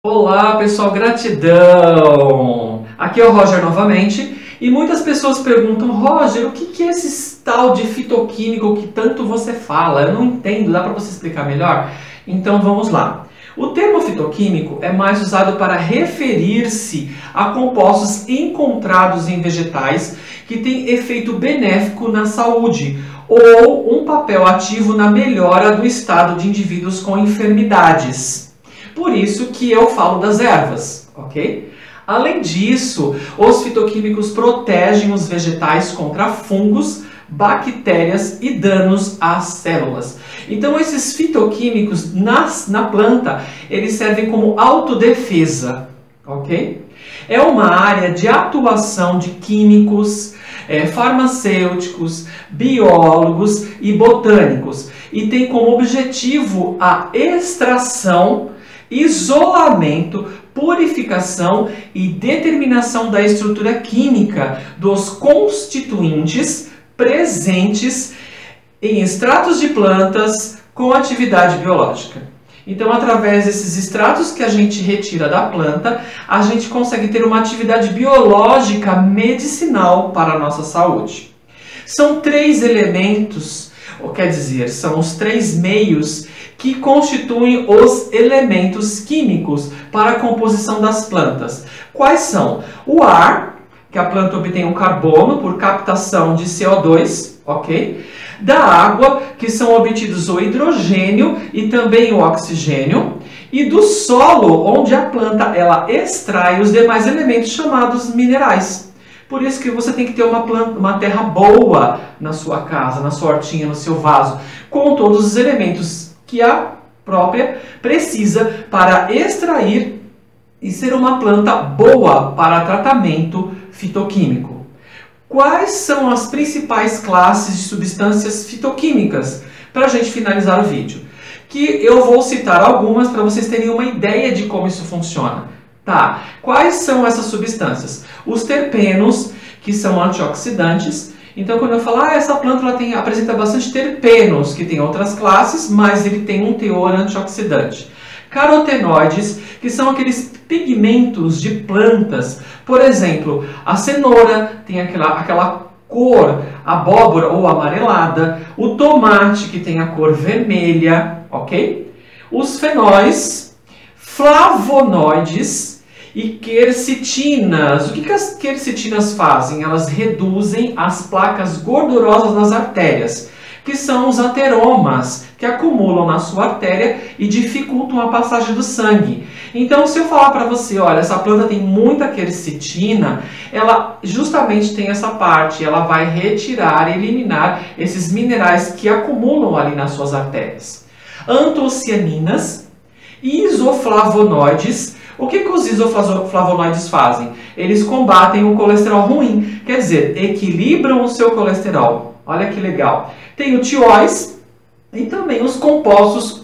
Olá pessoal, gratidão! Aqui é o Roger novamente e muitas pessoas perguntam: Roger, o que é esse tal de fitoquímico que tanto você fala? Eu não entendo, dá para você explicar melhor? Então vamos lá. O termo fitoquímico é mais usado para referir-se a compostos encontrados em vegetais que têm efeito benéfico na saúde ou um papel ativo na melhora do estado de indivíduos com enfermidades. Por isso que eu falo das ervas, ok? Além disso, os fitoquímicos protegem os vegetais contra fungos, bactérias e danos às células. Então esses fitoquímicos na planta, eles servem como autodefesa, ok? É uma área de atuação de químicos, farmacêuticos, biólogos e botânicos e tem como objetivo a extração, isolamento, purificação e determinação da estrutura química dos constituintes presentes em extratos de plantas com atividade biológica. Então, através desses extratos que a gente retira da planta, a gente consegue ter uma atividade biológica medicinal para a nossa saúde. São três elementos, ou quer dizer, são os três meios que constituem os elementos químicos para a composição das plantas. Quais são? O ar, que a planta obtém um carbono por captação de CO2, ok? Da água, que são obtidos o hidrogênio e também o oxigênio, e do solo, onde a planta ela extrai os demais elementos chamados minerais. Por isso que você tem que ter uma terra boa na sua casa, na sua hortinha, no seu vaso, com todos os elementos que a própria precisa para extrair e ser uma planta boa para tratamento fitoquímico. Quais são as principais classes de substâncias fitoquímicas? Para a gente finalizar o vídeo, que eu vou citar algumas para vocês terem uma ideia de como isso funciona. Tá, quais são essas substâncias? Os terpenos, que são antioxidantes. Então, quando eu falo, essa planta ela apresenta bastante terpenos, que tem outras classes, mas ele tem um teor antioxidante. Carotenoides, que são aqueles pigmentos de plantas. Por exemplo, a cenoura tem aquela cor abóbora ou amarelada. O tomate, que tem a cor vermelha, ok? Os fenóis, flavonoides e quercitinas. O que as quercitinas fazem? Elas reduzem as placas gordurosas nas artérias, que são os ateromas, que acumulam na sua artéria e dificultam a passagem do sangue. Então, se eu falar para você, olha, essa planta tem muita quercetina, ela justamente tem essa parte, ela vai retirar, eliminar esses minerais que acumulam ali nas suas artérias. Antocianinas, isoflavonoides. O que os isoflavonoides fazem? Eles combatem o colesterol ruim, quer dizer, equilibram o seu colesterol. Olha que legal. Tem o tióis e também os compostos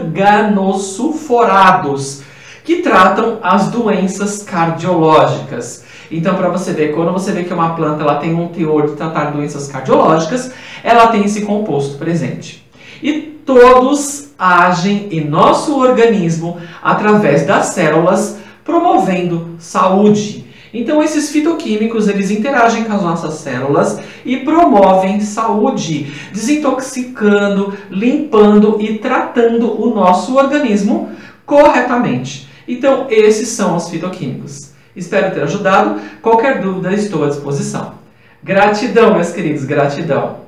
organosulforados, que tratam as doenças cardiológicas. Então, para você ver, quando você vê que uma planta ela tem um teor de tratar doenças cardiológicas, ela tem esse composto presente. E todos agem em nosso organismo através das células, promovendo saúde. Então, esses fitoquímicos, eles interagem com as nossas células e promovem saúde, desintoxicando, limpando e tratando o nosso organismo corretamente. Então, esses são os fitoquímicos. Espero ter ajudado. Qualquer dúvida, estou à disposição. Gratidão, meus queridos, gratidão.